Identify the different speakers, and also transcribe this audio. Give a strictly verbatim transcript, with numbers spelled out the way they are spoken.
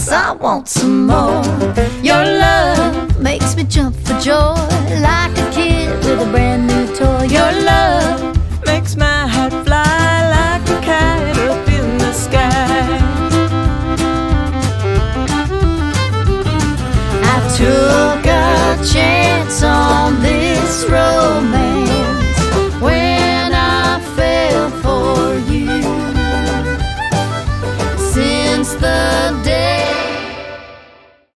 Speaker 1: 'cause I want some more. Your love makes me jump for joy, like a kid with a brand new toy. Your love
Speaker 2: makes my heart fly like a kite up in the sky.
Speaker 1: I took a chance on this road.